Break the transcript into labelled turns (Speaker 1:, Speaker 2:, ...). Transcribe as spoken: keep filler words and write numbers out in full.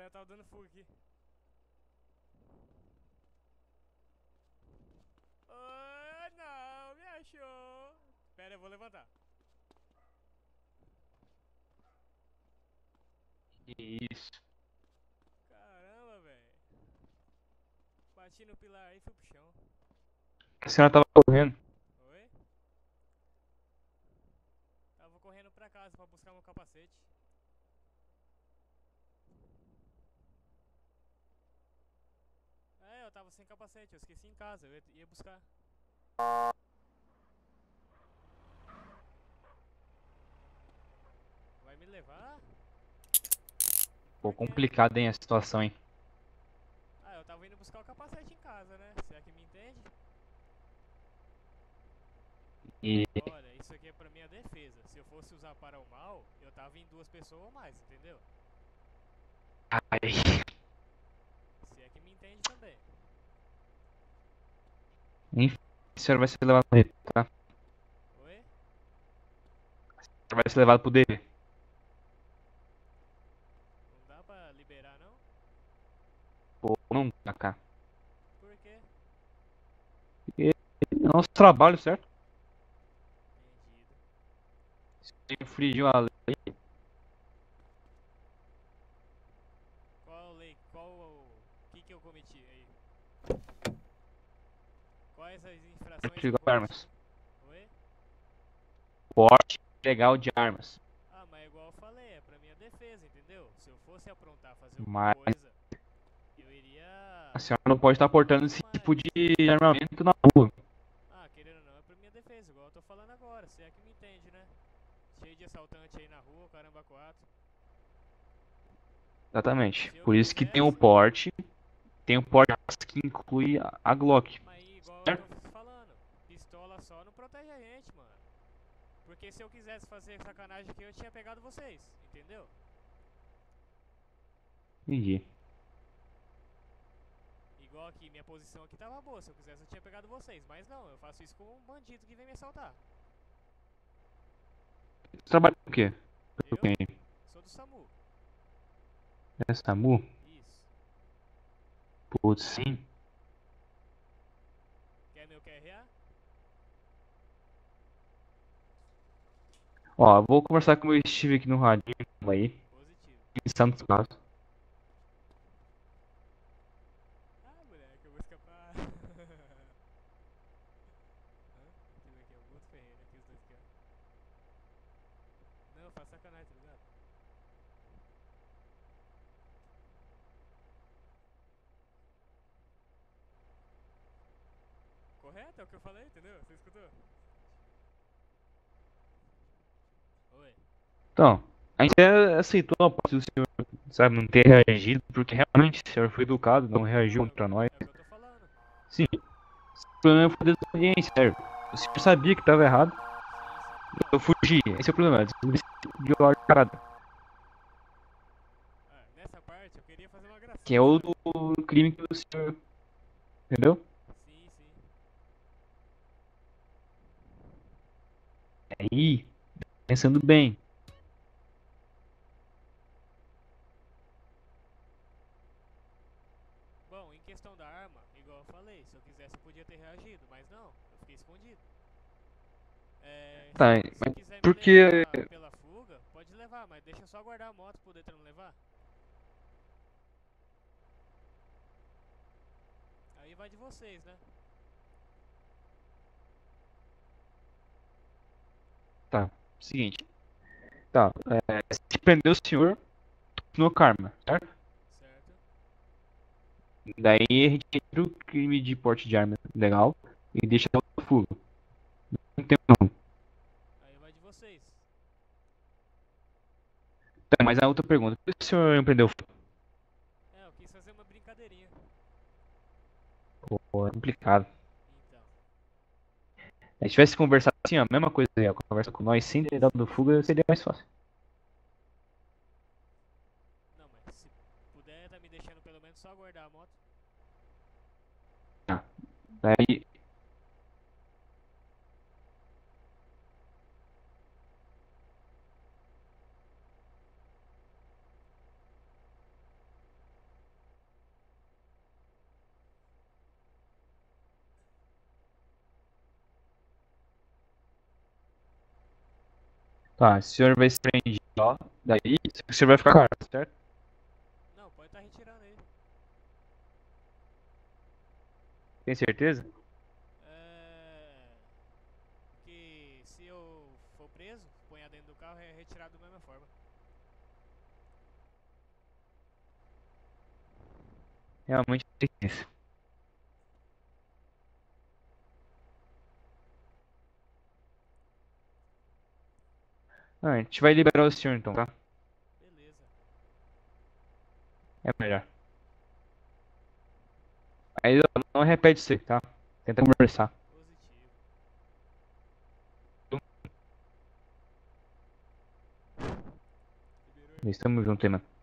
Speaker 1: cara tava dando fuga aqui. Oh, não, me achou. Pera, eu vou levantar.
Speaker 2: Isso.
Speaker 1: Caramba, velho. Bati no pilar aí e fui pro chão.
Speaker 2: A senhora tava correndo.
Speaker 1: Oi? Tava correndo pra casa pra buscar meu capacete. É, eu tava sem capacete, eu esqueci em casa, eu ia, ia buscar. Vai me levar?
Speaker 2: Pô,
Speaker 1: Por quê?
Speaker 2: complicado, hein, a situação, hein.
Speaker 1: Ah, eu tava indo buscar o capacete em casa, né? Se é que me entende?
Speaker 2: E
Speaker 1: Olha, isso aqui é pra minha defesa. Se eu fosse usar para o mal, eu tava em duas pessoas ou mais, entendeu?
Speaker 2: ai,
Speaker 1: Se é que me entende também.
Speaker 2: enfim, a senhora vai ser levado pro D P, tá? A
Speaker 1: Oi?
Speaker 2: senhora vai ser levado pro D P.
Speaker 1: Não dá pra liberar não?
Speaker 2: Pô, não dá, cara.
Speaker 1: Por quê?
Speaker 2: E é nosso trabalho, certo?
Speaker 1: Entendido.
Speaker 2: Se infringiu a lei.
Speaker 1: Qual lei? Qual o que que eu cometi aí? Quais as infrações
Speaker 2: Porte
Speaker 1: que
Speaker 2: de
Speaker 1: eu cometi?
Speaker 2: armas.
Speaker 1: Oi?
Speaker 2: Porte ilegal de armas.
Speaker 1: Ah, mas igual eu falei, é pra minha defesa, entendeu? Se eu fosse aprontar fazer alguma
Speaker 2: Mas
Speaker 1: coisa, eu
Speaker 2: a
Speaker 1: iria
Speaker 2: senhora não pode estar portando
Speaker 1: muito
Speaker 2: esse tipo
Speaker 1: mais.
Speaker 2: de armamento na rua.
Speaker 1: Ah, querendo ou não, é pra minha defesa, igual eu tô falando agora, se é que me entende, né? Cheio de assaltante aí na rua, caramba, quatro.
Speaker 2: Exatamente.
Speaker 1: Se eu
Speaker 2: Por isso que tem o
Speaker 1: quisesse,
Speaker 2: porte. Tem o porte que inclui a, a Glock.
Speaker 1: mas aí, igual eu tô
Speaker 2: Certo?
Speaker 1: falando, pistola só não protege a gente, mano. Porque se eu quisesse fazer sacanagem aqui, eu tinha pegado vocês, entendeu?
Speaker 2: Entendi.
Speaker 1: Igual aqui, minha posição aqui tava boa, se eu quisesse eu tinha pegado vocês. Mas não, eu faço isso com um bandido que vem me assaltar.
Speaker 2: Você trabalha com o quê? Com
Speaker 1: Eu
Speaker 2: quem?
Speaker 1: sou do SAMU.
Speaker 2: É SAMU?
Speaker 1: Isso.
Speaker 2: Putz, sim.
Speaker 1: Quer meu Q R A?
Speaker 2: Ó, vou conversar com o meu Steve aqui no radinho aí,
Speaker 1: Positivo.
Speaker 2: em Santos Claros.
Speaker 1: Ah, moleque, eu vou escapar. Hã? Deixa eu ver aqui, é o Guto Ferreira, aqui os dois aqui, ó. Não, faz sacanagem, tá ligado? Correto, é o que eu falei, entendeu? Você escutou? Oi.
Speaker 2: Então, a gente até aceitou a parte do senhor, sabe, não ter reagido, porque realmente o senhor foi educado, não
Speaker 1: Não,
Speaker 2: reagiu
Speaker 1: é o,
Speaker 2: contra nós.
Speaker 1: é o que eu tô falando.
Speaker 2: Sim, o problema foi desobediência, sério. O senhor sabia que estava errado,
Speaker 1: Sim, sim.
Speaker 2: eu
Speaker 1: Não.
Speaker 2: fugi. Esse é o problema, desobediência de ordem parada,
Speaker 1: Ah, nessa parte eu queria fazer uma
Speaker 2: que é
Speaker 1: gracinha,
Speaker 2: o
Speaker 1: sabe?
Speaker 2: do crime que o senhor, entendeu?
Speaker 1: Sim, sim.
Speaker 2: Aí, pensando bem,
Speaker 1: Bom, em questão da arma, igual eu falei, se eu quisesse eu podia ter reagido, mas não, eu fiquei escondido. É, se,
Speaker 2: tá,
Speaker 1: se
Speaker 2: mas
Speaker 1: quiser me
Speaker 2: porque
Speaker 1: levar pela fuga, pode levar, mas deixa eu só guardar a moto pro Detran não levar. Aí vai de vocês, né?
Speaker 2: tá, seguinte, tá, é, se prender o senhor no karma, certo?
Speaker 1: Certo?
Speaker 2: Daí a gente entra o crime de porte de arma legal e deixa ela no fuga. Não tem não.
Speaker 1: Aí vai de vocês.
Speaker 2: Tá, mas a outra pergunta, por que o senhor empreendeu fuga?
Speaker 1: É, eu quis fazer uma brincadeirinha.
Speaker 2: Pô, é complicado.
Speaker 1: Então,
Speaker 2: Se a gente tivesse conversado assim, ó, a mesma coisa aí, ó, conversa com nós sem ter dado
Speaker 1: sim, sim.
Speaker 2: fuga, seria mais fácil.
Speaker 1: Não, mas se puder tá me deixando pelo menos só guardar a moto.
Speaker 2: Tá. Daí, Tá, o senhor vai se prender lá, daí o senhor vai ficar com a arma, certo?
Speaker 1: Não, pode estar retirando ele.
Speaker 2: Tem certeza?
Speaker 1: É. Que se eu for preso, ponha dentro do carro é retirado da mesma forma.
Speaker 2: Realmente tem isso. Ah, a gente vai liberar o senhor então, tá?
Speaker 1: Beleza.
Speaker 2: É melhor. Aí ó, não repete isso aí, tá? Tenta conversar.
Speaker 1: Positivo. Liberou.
Speaker 2: Estamos juntos aí, mano.